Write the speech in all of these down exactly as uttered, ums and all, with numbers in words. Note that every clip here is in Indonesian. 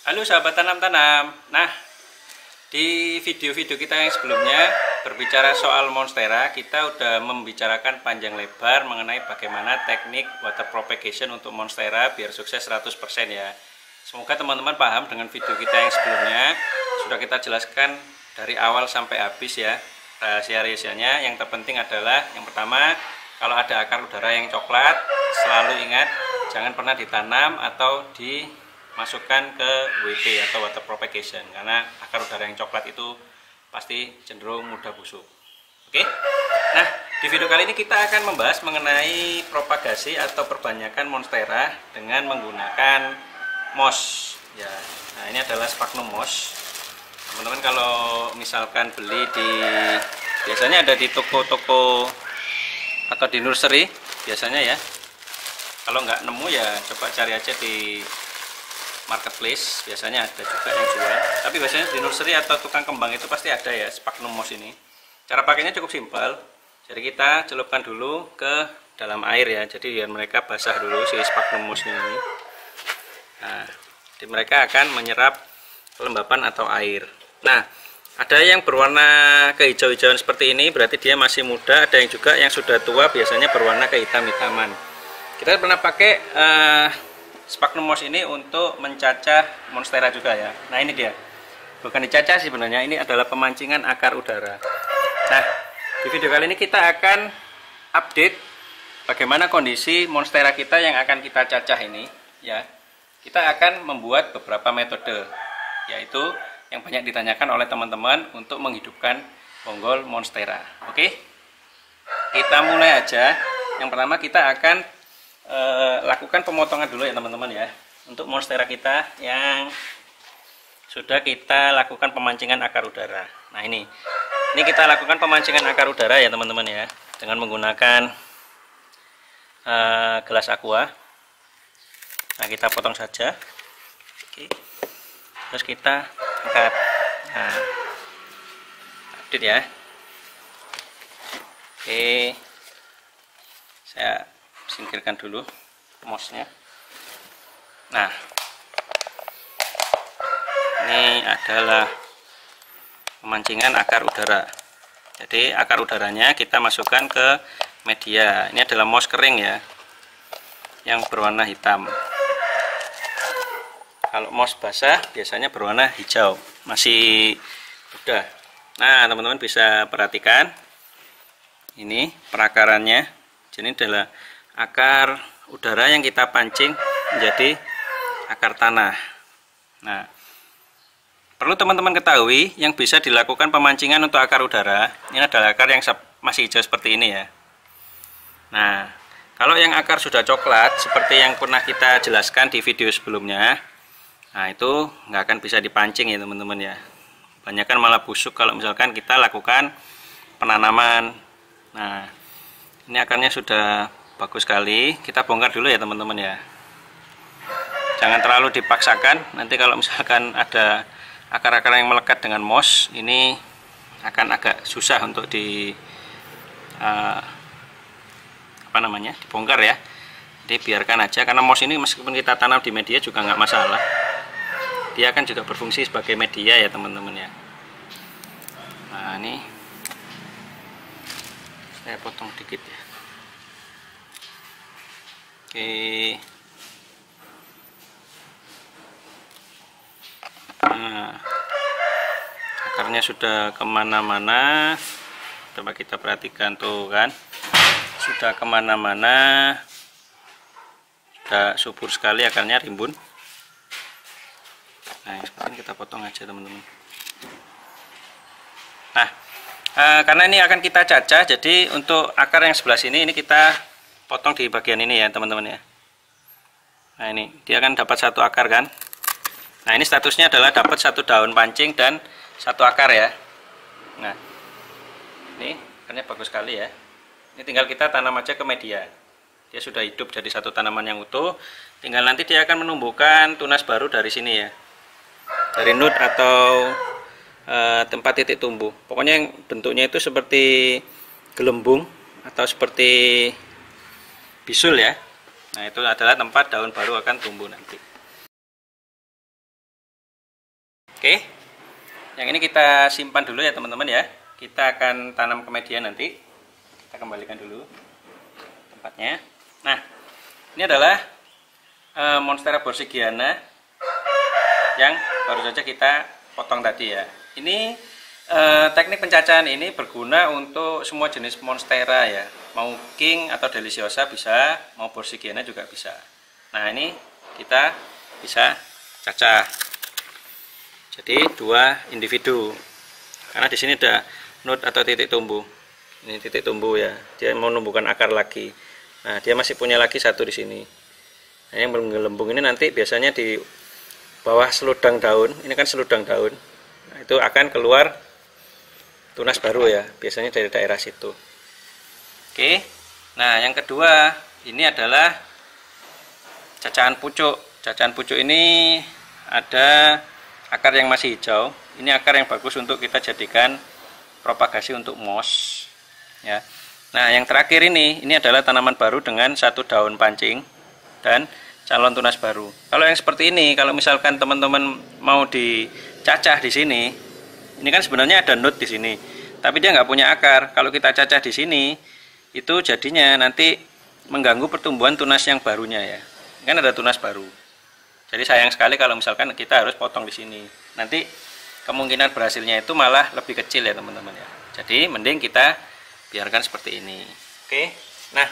Halo sahabat tanam-tanam. Nah, di video-video kita yang sebelumnya berbicara soal monstera, kita udah membicarakan panjang lebar mengenai bagaimana teknik water propagation untuk monstera biar sukses seratus persen ya. Semoga teman-teman paham dengan video kita yang sebelumnya. Sudah kita jelaskan dari awal sampai habis ya. Rahasia-rahasianya yang terpenting adalah yang pertama, kalau ada akar udara yang coklat, selalu ingat jangan pernah ditanam atau di masukkan ke W P atau water propagation, karena akar udara yang coklat itu pasti cenderung mudah busuk. Oke, nah di video kali ini kita akan membahas mengenai propagasi atau perbanyakan monstera dengan menggunakan moss ya. Nah, ini adalah sphagnum moss. Teman-teman kalau misalkan beli di biasanya ada di toko-toko atau di nursery biasanya ya. Kalau nggak nemu ya coba cari aja di marketplace, biasanya ada juga yang jual. Tapi biasanya di nursery atau tukang kembang itu pasti ada ya sphagnum moss ini. Cara pakainya cukup simpel. Jadi kita celupkan dulu ke dalam air ya. Jadi biar mereka basah dulu si sphagnum moss ini. Nah, jadi mereka akan menyerap kelembapan atau air. Nah, ada yang berwarna kehijau-hijauan seperti ini berarti dia masih muda. Ada yang juga yang sudah tua biasanya berwarna kehitam-hitaman. Kita pernah pakai uh, sphagnum moss ini untuk mencacah monstera juga ya. Nah ini dia, bukan dicacah sih sebenarnya, ini adalah pemancingan akar udara. Nah di video kali ini kita akan update bagaimana kondisi monstera kita yang akan kita cacah ini ya. Kita akan membuat beberapa metode, yaitu yang banyak ditanyakan oleh teman-teman untuk menghidupkan bonggol monstera. Oke, kita mulai aja. Yang pertama kita akan Uh, lakukan pemotongan dulu ya teman-teman ya, untuk monstera kita yang sudah kita lakukan pemancingan akar udara. Nah ini ini kita lakukan pemancingan akar udara ya teman-teman ya, dengan menggunakan uh, gelas aqua. Nah kita potong saja. Oke. Terus kita angkat. Nah update ya. Oke, saya singkirkan dulu mossnya. Nah ini adalah pemancingan akar udara. Jadi akar udaranya kita masukkan ke media. Ini adalah moss kering ya, yang berwarna hitam. Kalau moss basah biasanya berwarna hijau, masih muda. Nah teman-teman bisa perhatikan ini perakarannya. Jadi adalah akar udara yang kita pancing menjadi akar tanah. Nah, perlu teman-teman ketahui yang bisa dilakukan pemancingan untuk akar udara, ini adalah akar yang masih hijau seperti ini ya. Nah, kalau yang akar sudah coklat seperti yang pernah kita jelaskan di video sebelumnya, nah itu nggak akan bisa dipancing ya teman-teman ya. Banyak kan malah busuk kalau misalkan kita lakukan penanaman. Nah, ini akarnya sudah bagus sekali. Kita bongkar dulu ya teman-teman ya. Jangan terlalu dipaksakan. Nanti kalau misalkan ada akar-akar yang melekat dengan moss, ini akan agak susah untuk di uh, apa namanya dibongkar ya. Jadi biarkan aja, karena moss ini meskipun kita tanam di media juga nggak masalah. Dia akan juga berfungsi sebagai media ya teman-teman ya. Nah ini saya potong dikit ya. Oke, nah akarnya sudah kemana-mana. Coba kita perhatikan tuh kan, sudah kemana-mana, sudah subur sekali akarnya, rimbun. Nah sekarang kita potong aja teman-teman. Nah e, karena ini akan kita cacah, jadi untuk akar yang sebelah sini ini kita potong di bagian ini ya teman-teman ya. Nah ini dia akan dapat satu akar kan. Nah ini statusnya adalah dapat satu daun pancing dan satu akar ya. Nah ini akarnya bagus sekali ya. Ini tinggal kita tanam aja ke media. Dia sudah hidup jadi satu tanaman yang utuh. Tinggal nanti dia akan menumbuhkan tunas baru dari sini ya, dari nut atau e, tempat titik tumbuh. Pokoknya yang bentuknya itu seperti gelembung atau seperti bisul ya. Nah itu adalah tempat daun baru akan tumbuh nanti. Oke, yang ini kita simpan dulu ya teman-teman ya. Kita akan tanam ke media nanti. Kita kembalikan dulu tempatnya. Nah, ini adalah uh, Monstera borsigiana yang baru saja kita potong tadi ya. Ini uh, teknik pencacahan ini berguna untuk semua jenis Monstera ya. Mau king atau deliciosa bisa, mau borsigiana juga bisa. Nah, ini kita bisa cacah. Jadi dua individu. Karena di sini ada node atau titik tumbuh. Ini titik tumbuh ya. Dia mau menumbuhkan akar lagi. Nah, dia masih punya lagi satu di sini. Nah, yang menggelembung ini nanti biasanya di bawah seludang daun. Ini kan seludang daun. Nah, itu akan keluar tunas baru ya. Biasanya dari daerah situ. Oke. Nah, yang kedua ini adalah cacahan pucuk. Cacahan pucuk ini ada akar yang masih hijau. Ini akar yang bagus untuk kita jadikan propagasi untuk moss ya. Nah, yang terakhir ini ini adalah tanaman baru dengan satu daun pancing dan calon tunas baru. Kalau yang seperti ini, kalau misalkan teman-teman mau dicacah di sini, ini kan sebenarnya ada node di sini, tapi dia nggak punya akar. Kalau kita cacah di sini, itu jadinya nanti mengganggu pertumbuhan tunas yang barunya ya. Kan ada tunas baru. Jadi sayang sekali kalau misalkan kita harus potong di sini. Nanti kemungkinan berhasilnya itu malah lebih kecil ya teman-teman ya. Jadi mending kita biarkan seperti ini. Oke. Nah,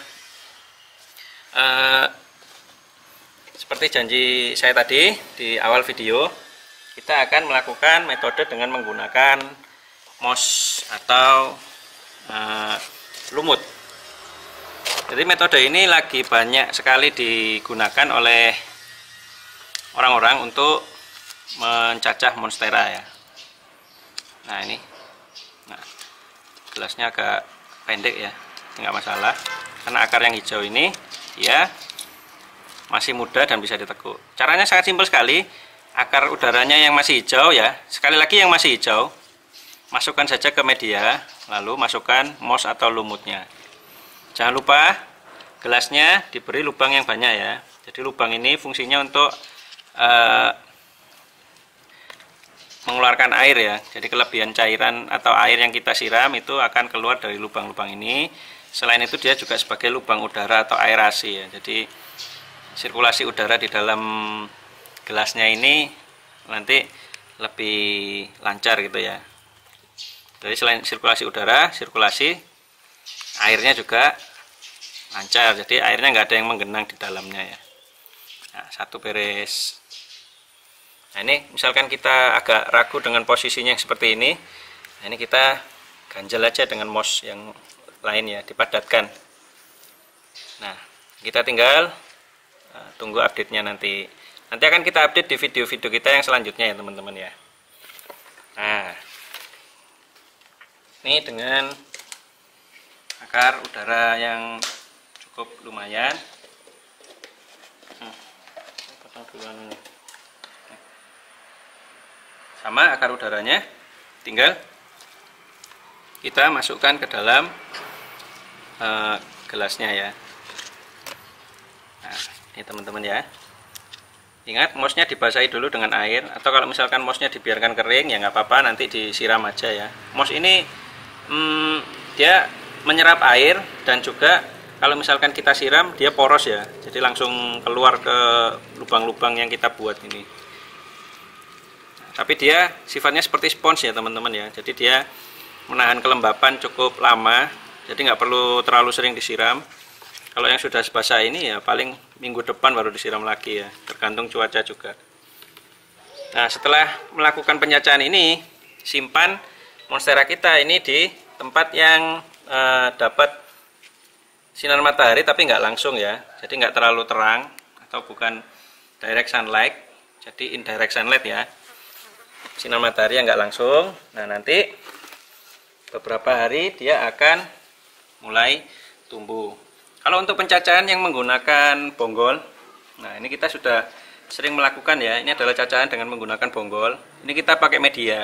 eh, seperti janji saya tadi di awal video, kita akan melakukan metode dengan menggunakan moss atau eh, lumut. Jadi metode ini lagi banyak sekali digunakan oleh orang-orang untuk mencacah monstera ya. Nah, ini, nah gelasnya agak pendek ya, nggak masalah, karena akar yang hijau ini ya masih muda dan bisa ditekuk. Caranya sangat simpel sekali. Akar udaranya yang masih hijau ya, sekali lagi yang masih hijau, masukkan saja ke media, lalu masukkan moss atau lumutnya. Jangan lupa gelasnya diberi lubang yang banyak ya. Jadi lubang ini fungsinya untuk Uh, mengeluarkan air ya. Jadi kelebihan cairan atau air yang kita siram itu akan keluar dari lubang-lubang ini. Selain itu dia juga sebagai lubang udara atau aerasi ya. Jadi sirkulasi udara di dalam gelasnya ini nanti lebih lancar gitu ya. Jadi selain sirkulasi udara, sirkulasi airnya juga lancar. Jadi airnya nggak ada yang menggenang di dalamnya ya. Nah, satu beres. Nah, ini misalkan kita agak ragu dengan posisinya yang seperti ini. Nah, ini kita ganjel aja dengan moss yang lain ya, dipadatkan. Nah, kita tinggal uh, tunggu update-nya nanti. Nanti akan kita update di video-video kita yang selanjutnya ya teman-teman ya. Nah, ini dengan akar udara yang cukup lumayan. Hmm, potong duluan ini. Sama akar udaranya, tinggal kita masukkan ke dalam uh, gelasnya ya. Nah, ini teman-teman ya. Ingat, mossnya dibasahi dulu dengan air, atau kalau misalkan mossnya dibiarkan kering ya nggak apa-apa, nanti disiram aja ya. Moss ini hmm, dia menyerap air dan juga kalau misalkan kita siram dia poros ya, jadi langsung keluar ke lubang-lubang yang kita buat ini. Tapi dia sifatnya seperti spons ya teman-teman ya. Jadi dia menahan kelembapan cukup lama. Jadi nggak perlu terlalu sering disiram. Kalau yang sudah basah ini ya paling minggu depan baru disiram lagi ya. Tergantung cuaca juga. Nah, setelah melakukan pencacahan ini, simpan monstera kita ini di tempat yang eh, dapat sinar matahari tapi nggak langsung ya. Jadi nggak terlalu terang atau bukan direct sunlight. Jadi indirect sunlight ya. Sinar matahari yang nggak langsung. Nah, nanti beberapa hari dia akan mulai tumbuh. Kalau untuk pencacahan yang menggunakan bonggol, nah ini kita sudah sering melakukan ya. Ini adalah cacahan dengan menggunakan bonggol. Ini kita pakai media.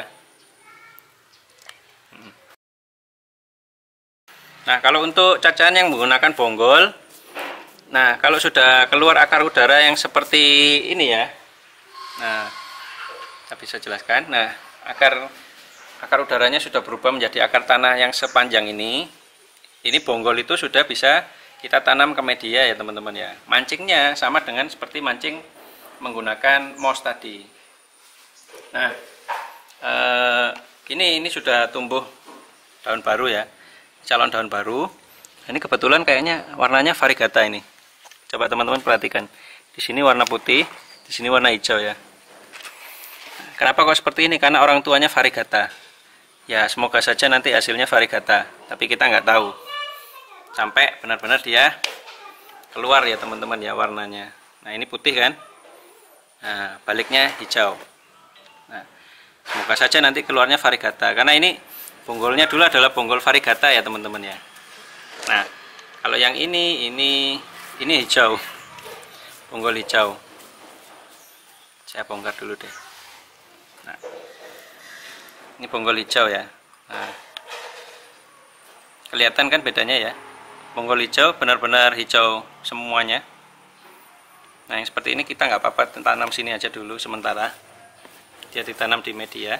Nah, kalau untuk cacahan yang menggunakan bonggol, nah kalau sudah keluar akar udara yang seperti ini ya, nah Saya bisa jelaskan. Nah, akar akar udaranya sudah berubah menjadi akar tanah yang sepanjang ini. Ini bonggol itu sudah bisa kita tanam ke media ya teman-teman ya. Mancingnya sama dengan seperti mancing menggunakan moss tadi. Nah, eh, ini ini sudah tumbuh daun baru ya, calon daun baru. Ini kebetulan kayaknya warnanya variegata ini. Coba teman-teman perhatikan. Di sini warna putih, di sini warna hijau ya. Kenapa kok seperti ini? Karena orang tuanya variegata. Ya, semoga saja nanti hasilnya variegata. Tapi kita nggak tahu. Sampai benar-benar dia keluar ya teman-teman ya warnanya. Nah, ini putih kan? Nah, baliknya hijau. Nah, semoga saja nanti keluarnya variegata. Karena ini bonggolnya dulu adalah bonggol variegata ya teman-teman ya. Nah, kalau yang ini, ini, ini hijau. Bonggol hijau. Saya bongkar dulu deh. Nah, ini bonggol hijau ya. Nah, kelihatan kan bedanya ya. Bonggol hijau benar-benar hijau semuanya. Nah, yang seperti ini kita nggak apa-apa tanam sini aja dulu sementara. Dia ditanam di media.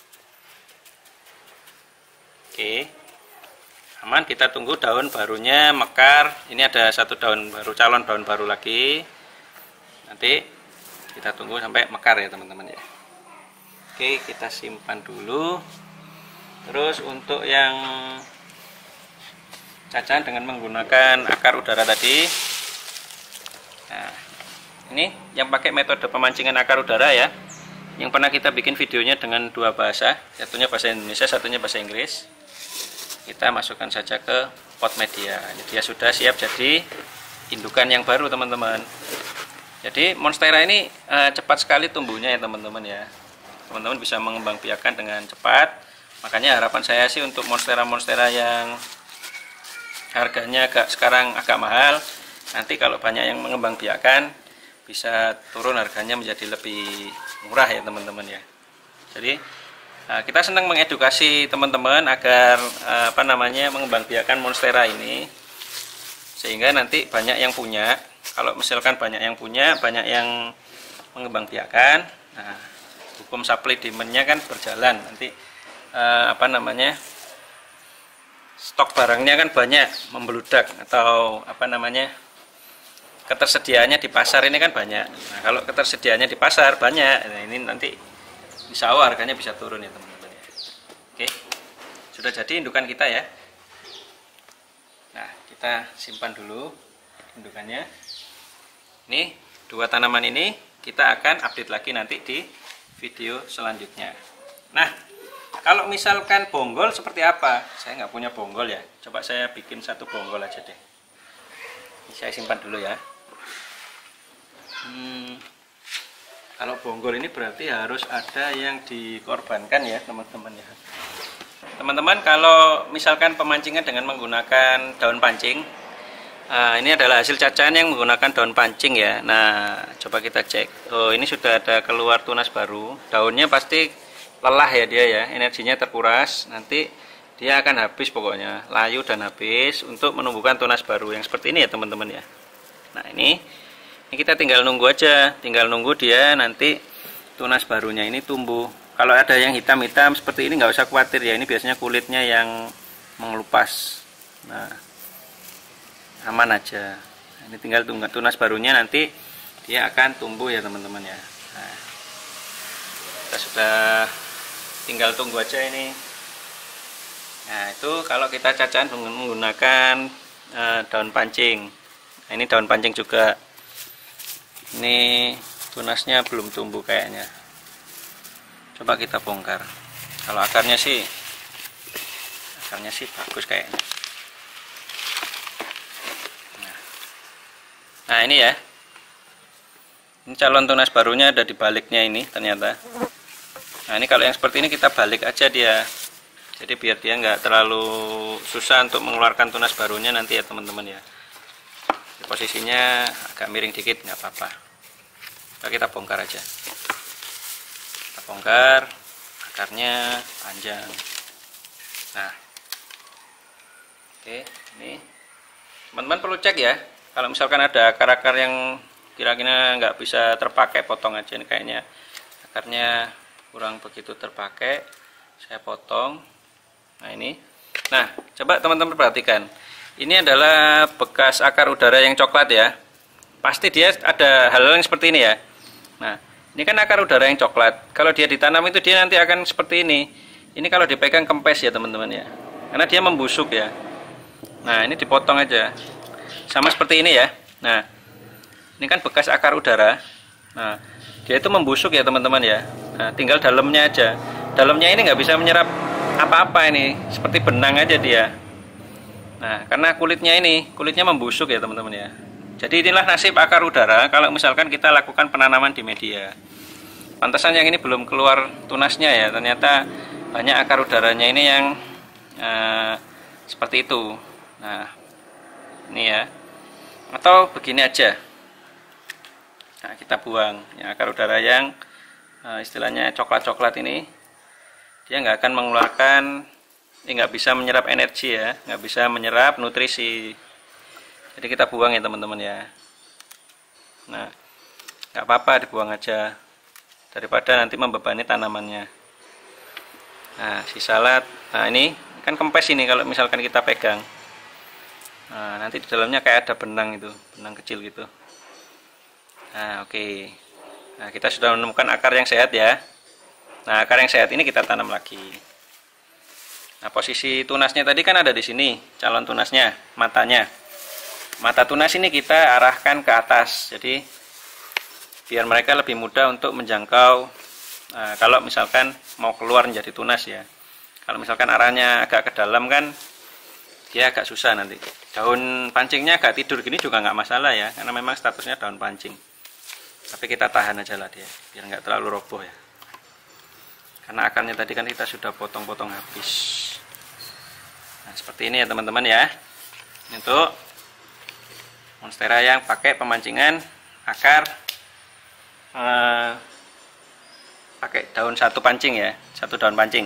Oke, aman. Kita tunggu daun barunya mekar. Ini ada satu daun baru, calon daun baru lagi. Nanti kita tunggu sampai mekar ya teman-teman ya. Oke, kita simpan dulu. Terus untuk yang cacahan dengan menggunakan akar udara tadi, nah ini yang pakai metode pemancingan akar udara ya, yang pernah kita bikin videonya dengan dua bahasa, satunya bahasa Indonesia, satunya bahasa Inggris. Kita masukkan saja ke pot media. Jadi dia sudah siap jadi indukan yang baru teman-teman. Jadi monstera ini eh, cepat sekali tumbuhnya ya teman-teman ya. Teman-teman bisa mengembangbiakan dengan cepat. Makanya harapan saya sih untuk monstera-monstera yang harganya agak sekarang agak mahal, nanti kalau banyak yang mengembangbiakan bisa turun harganya menjadi lebih murah ya teman-teman ya. Jadi kita senang mengedukasi teman-teman agar apa namanya mengembangbiakan monstera ini, sehingga nanti banyak yang punya. Kalau misalkan banyak yang punya, banyak yang mengembangbiakan, nah, hukum supply demand-nya kan berjalan. Nanti eh, apa namanya stok barangnya kan banyak membeludak, atau apa namanya ketersediaannya di pasar ini kan banyak. Nah, kalau ketersediaannya di pasar banyak, nah ini nanti insya Allah harganya bisa turun ya teman-teman ya. Oke, sudah jadi indukan kita ya. Nah, kita simpan dulu indukannya. Ini dua tanaman ini kita akan update lagi nanti di video selanjutnya. Nah, kalau misalkan bonggol seperti apa? Saya nggak punya bonggol ya. Coba saya bikin satu bonggol aja deh. Ini saya simpan dulu ya. Hmm, kalau bonggol ini berarti harus ada yang dikorbankan ya teman-teman ya. Teman-teman, kalau misalkan pemancingan dengan menggunakan daun pancing, nah, ini adalah hasil cacahan yang menggunakan daun pancing ya. Nah, coba kita cek. Oh, ini sudah ada keluar tunas baru. Daunnya pasti lelah ya dia ya, energinya terkuras. Nanti dia akan habis pokoknya, layu dan habis untuk menumbuhkan tunas baru yang seperti ini ya teman-teman ya. Nah, ini ini kita tinggal nunggu aja, tinggal nunggu dia nanti tunas barunya ini tumbuh. Kalau ada yang hitam-hitam seperti ini nggak usah khawatir ya, ini biasanya kulitnya yang mengelupas. Nah, aman aja. Ini tinggal tunggu tunas barunya, nanti dia akan tumbuh ya teman-teman ya. Nah, kita sudah tinggal tunggu aja ini. Nah, itu kalau kita cacahan menggunakan uh, daun pancing. Nah, ini daun pancing juga. Ini tunasnya belum tumbuh kayaknya. Coba kita bongkar. Kalau akarnya sih akarnya sih bagus kayaknya. Nah, ini ya, ini calon tunas barunya ada di baliknya ini ternyata. Nah, ini kalau yang seperti ini kita balik aja dia, jadi biar dia nggak terlalu susah untuk mengeluarkan tunas barunya nanti ya teman-teman ya. Posisinya agak miring dikit nggak apa-apa. Nah, kita bongkar aja, kita bongkar, akarnya panjang. Nah, oke, ini teman-teman perlu cek ya. Kalau misalkan ada akar-akar yang kira-kira nggak bisa terpakai, potong aja. Ini kayaknya akarnya kurang begitu terpakai, saya potong. Nah ini, nah coba teman-teman perhatikan, ini adalah bekas akar udara yang coklat ya. Pasti dia ada hal-hal yang seperti ini ya. Nah ini kan akar udara yang coklat, kalau dia ditanam itu dia nanti akan seperti ini. Ini kalau dipegang kempes ya teman-teman ya, karena dia membusuk ya. Nah ini dipotong aja, sama seperti ini ya. Nah ini kan bekas akar udara. Nah dia itu membusuk ya teman-teman ya. Nah tinggal dalamnya aja, dalamnya ini nggak bisa menyerap apa-apa, ini seperti benang aja dia. Nah karena kulitnya ini kulitnya membusuk ya teman-teman ya. Jadi inilah nasib akar udara kalau misalkan kita lakukan penanaman di media. Pantesan yang ini belum keluar tunasnya ya, ternyata banyak akar udaranya ini yang eh, seperti itu. Nah ini ya, atau begini aja. Nah kita buang ya, akar udara yang eh, istilahnya coklat-coklat ini, dia nggak akan mengeluarkan, ini nggak bisa menyerap energi ya, nggak bisa menyerap nutrisi. Jadi kita buang ya teman-teman ya. Nah nggak apa-apa, dibuang aja daripada nanti membebani tanamannya. Nah sisa lat, nah ini kan kempes ini kalau misalkan kita pegang. Nah nanti di dalamnya kayak ada benang itu, benang kecil gitu. Nah oke, okay. Nah kita sudah menemukan akar yang sehat ya. Nah akar yang sehat ini kita tanam lagi. Nah posisi tunasnya tadi kan ada di sini, calon tunasnya, matanya. Mata tunas ini kita arahkan ke atas, jadi biar mereka lebih mudah untuk menjangkau. Nah, kalau misalkan mau keluar menjadi tunas ya, kalau misalkan arahnya agak ke dalam kan dia agak susah nanti. Daun pancingnya agak tidur gini juga nggak masalah ya, karena memang statusnya daun pancing. Tapi kita tahan aja lah dia, biar nggak terlalu roboh ya. Karena akarnya tadi kan kita sudah potong-potong habis. Nah seperti ini ya teman-teman ya. Untuk monstera yang pakai pemancingan akar eh, pakai daun satu pancing ya, satu daun pancing.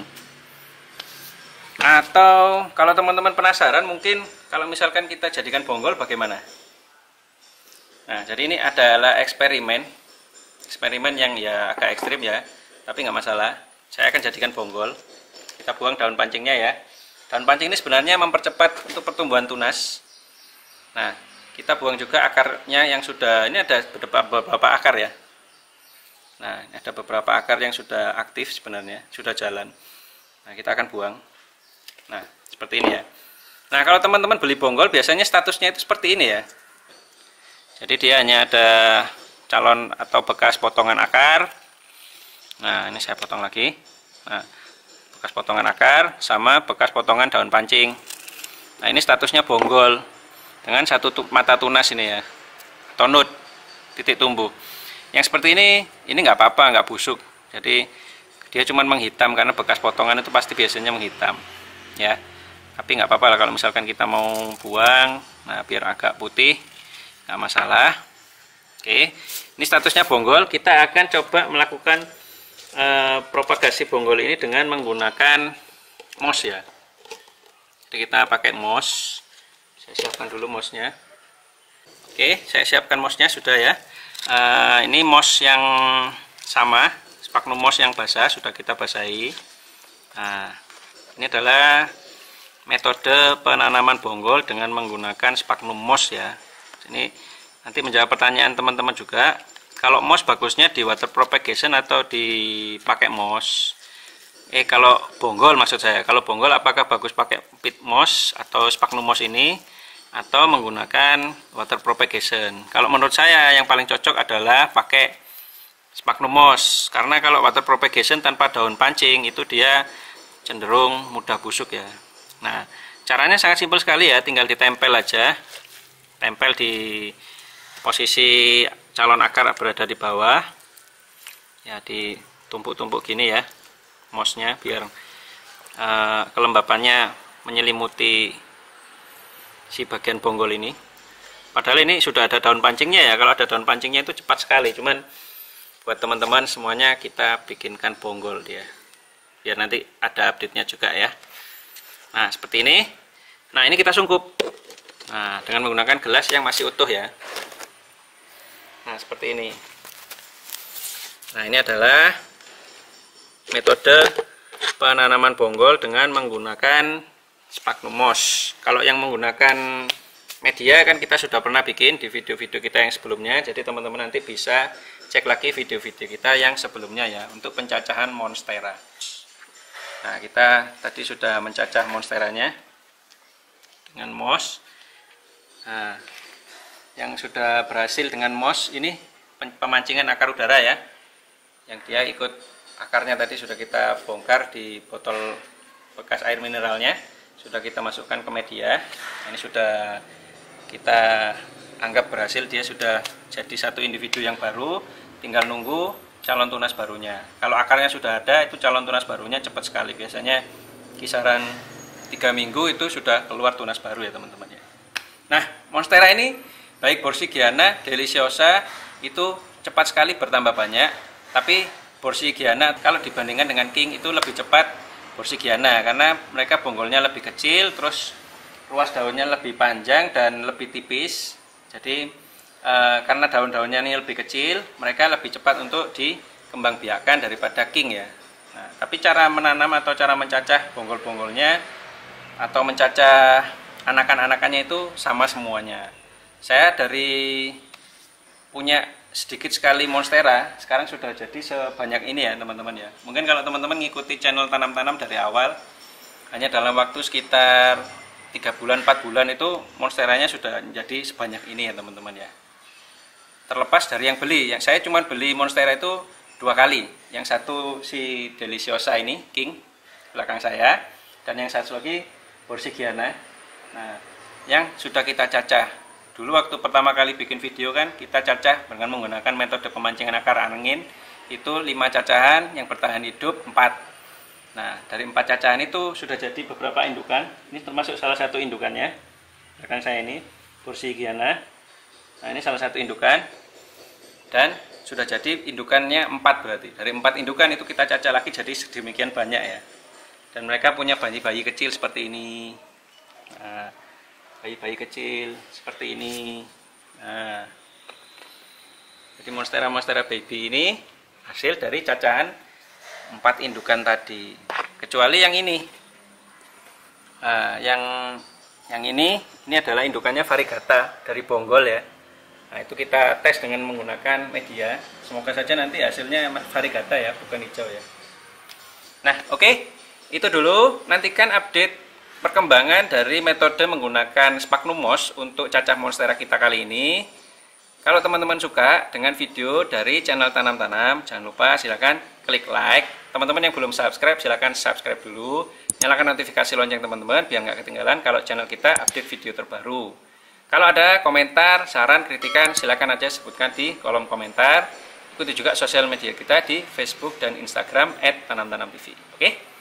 Atau kalau teman-teman penasaran, mungkin kalau misalkan kita jadikan bonggol bagaimana? Nah jadi ini adalah eksperimen eksperimen yang ya agak ekstrim ya, tapi nggak masalah. Saya akan jadikan bonggol. Kita buang daun pancingnya ya. Daun pancing ini sebenarnya mempercepat untuk pertumbuhan tunas. Nah kita buang juga akarnya yang sudah, ini ada beberapa akar ya. Nah ini ada beberapa akar yang sudah aktif sebenarnya, sudah jalan. Nah kita akan buang. Nah seperti ini ya. Nah kalau teman-teman beli bonggol biasanya statusnya itu seperti ini ya. Jadi dia hanya ada calon atau bekas potongan akar. Nah ini saya potong lagi. Nah bekas potongan akar sama bekas potongan daun pancing. Nah ini statusnya bonggol dengan satu mata tunas ini ya, atau nut, titik tumbuh. Yang seperti ini, ini nggak apa-apa, nggak busuk. Jadi dia cuma menghitam karena bekas potongan itu pasti biasanya menghitam, ya. Tapi nggak apa-apa lah kalau misalkan kita mau buang, nah biar agak putih, nggak masalah. Oke, ini statusnya bonggol. Kita akan coba melakukan eh, propagasi bonggol ini dengan menggunakan mos ya. Jadi kita pakai mos. Saya siapkan dulu mosnya. Oke, saya siapkan mosnya sudah ya. Uh, ini mos yang sama, sphagnum moss yang basah sudah kita basahi. Nah, ini adalah metode penanaman bonggol dengan menggunakan sphagnum moss ya. Ini nanti menjawab pertanyaan teman-teman juga. Kalau moss bagusnya di water propagation atau dipakai moss? Eh kalau bonggol maksud saya, kalau bonggol apakah bagus pakai pit moss atau sphagnum moss ini, atau menggunakan water propagation? Kalau menurut saya yang paling cocok adalah pakai sphagnum moss, karena kalau water propagation tanpa daun pancing itu dia cenderung mudah busuk ya. Nah caranya sangat simpel sekali ya, tinggal ditempel aja, tempel di posisi calon akar berada di bawah ya, ditumpuk-tumpuk gini ya mossnya, biar uh, kelembapannya menyelimuti si bagian bonggol ini. Padahal ini sudah ada daun pancingnya ya, kalau ada daun pancingnya itu cepat sekali. Cuman buat teman-teman semuanya kita bikinkan bonggol dia, biar nanti ada update-nya juga ya. Nah seperti ini. Nah ini kita sungkup, nah dengan menggunakan gelas yang masih utuh ya. Nah seperti ini. Nah ini adalah metode penanaman bonggol dengan menggunakan sphagnum moss. Kalau yang menggunakan media kan kita sudah pernah bikin di video-video kita yang sebelumnya, jadi teman-teman nanti bisa cek lagi video-video kita yang sebelumnya ya untuk pencacahan monstera. Nah, kita tadi sudah mencacah monsteranya dengan moss. Nah, yang sudah berhasil dengan moss ini pemancingan akar udara ya, yang dia ikut akarnya tadi sudah kita bongkar di botol bekas air mineralnya, sudah kita masukkan ke media. Ini sudah kita anggap berhasil, dia sudah jadi satu individu yang baru, tinggal nunggu calon tunas barunya. Kalau akarnya sudah ada, itu calon tunas barunya cepat sekali, biasanya kisaran tiga minggu itu sudah keluar tunas baru ya teman-teman ya. Nah, monstera ini baik Borsigiana, Deliciosa itu cepat sekali bertambah banyak, tapi Borsigiana kalau dibandingkan dengan King itu lebih cepat Borsigiana karena mereka bonggolnya lebih kecil, terus ruas daunnya lebih panjang dan lebih tipis. Jadi e, karena daun-daunnya ini lebih kecil, mereka lebih cepat untuk dikembangbiakkan daripada King ya. Nah, tapi cara menanam atau cara mencacah bonggol-bonggolnya atau mencacah anakan-anakannya itu sama semuanya. Saya dari punya sedikit sekali monstera, sekarang sudah jadi sebanyak ini ya teman-teman ya. Mungkin kalau teman-teman ngikuti channel tanam-tanam dari awal, hanya dalam waktu sekitar tiga bulan, empat bulan itu monsteranya sudah menjadi sebanyak ini ya teman-teman ya. Terlepas dari yang beli, yang saya cuma beli monstera itu dua kali. Yang satu si Deliciosa ini, King, belakang saya, dan yang satu lagi Borsigiana. Nah, yang sudah kita cacah. Dulu waktu pertama kali bikin video kan kita cacah dengan menggunakan metode pemancingan akar angin, itu lima cacahan, yang bertahan hidup empat. Nah, dari empat cacahan itu sudah jadi beberapa indukan. Ini termasuk salah satu indukannya. Rekan saya ini Borsigiana. Nah, ini salah satu indukan. Dan sudah jadi indukannya empat berarti. Dari empat indukan itu kita cacah lagi jadi sedemikian banyak ya. Dan mereka punya bayi-bayi kecil seperti ini. Nah, bayi-bayi kecil seperti ini. Nah, jadi monstera-monstera baby ini hasil dari cacahan empat indukan tadi. Kecuali yang ini. Nah, yang yang ini ini adalah indukannya Variegata dari bonggol ya. Nah, itu kita tes dengan menggunakan media. Semoga saja nanti hasilnya Variegata ya, bukan hijau ya. Nah, oke. Okay. Itu dulu. Nantikan update perkembangan dari metode menggunakan sphagnum moss untuk cacah monstera kita kali ini. Kalau teman-teman suka dengan video dari channel Tanam-Tanam, jangan lupa silakan klik like. Teman-teman yang belum subscribe silakan subscribe dulu. Nyalakan notifikasi lonceng teman-teman biar nggak ketinggalan kalau channel kita update video terbaru. Kalau ada komentar, saran, kritikan silakan aja sebutkan di kolom komentar. Ikuti juga sosial media kita di Facebook dan Instagram et tanam tanam t v. Oke?